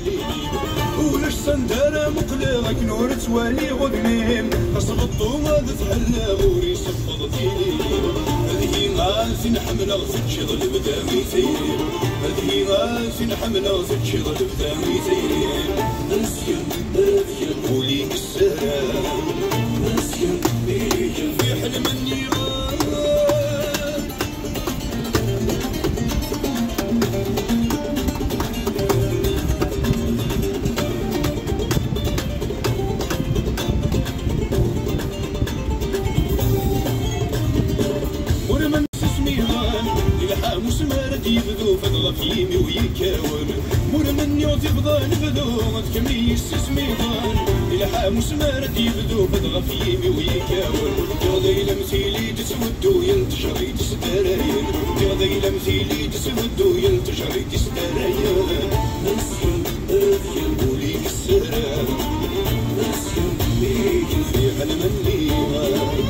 ولاش سندارة مقلق نور توالي غدميم أصبطو غاد تحلى غوري صفض ديني هذه غاسي نحملها تتشغل بدا ميتين هذه غاسي نحملها تتشغل بدا ميتين نسيان نسيان وليك السلام نسيان بيك في حلم النيران يبدو فضل فيمي ويكاون مور من يعطي فضل بدو تكملي يستسميضان إلى حاموس مارد يبدو فضل فيمي ويكاون يغضي لمثيلي تسودو ينتشري تستراين يغضي لمثيلي تسودو ينتشري تستراين نسيان نسيان وليك السلام نسيان بيك في حلم الليغان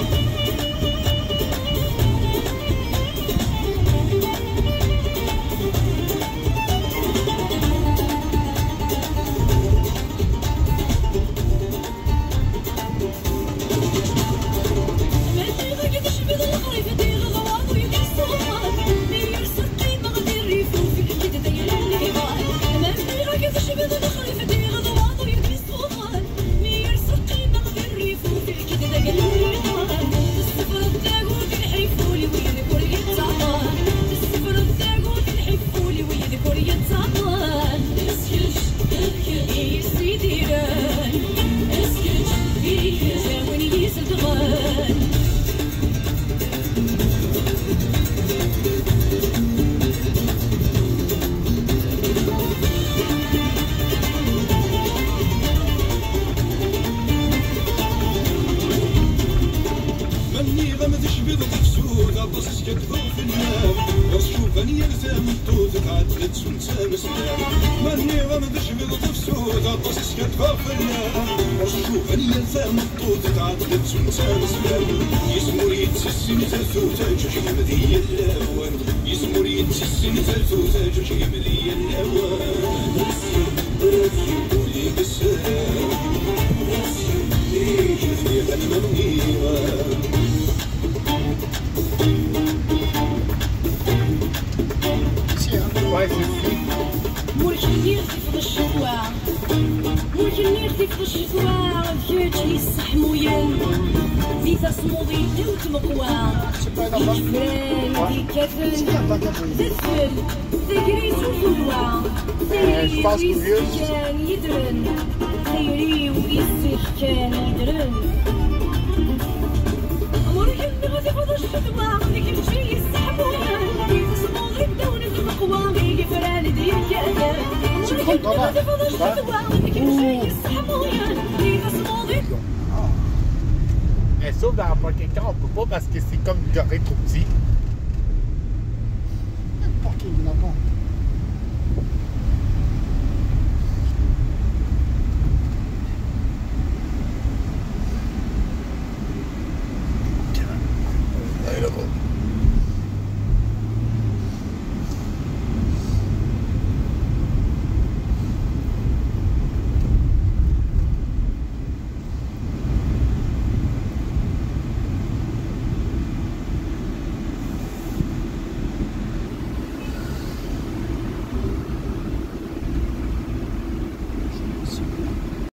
Sauf dans un parking car on peut pas parce que c'est comme garé trop petit.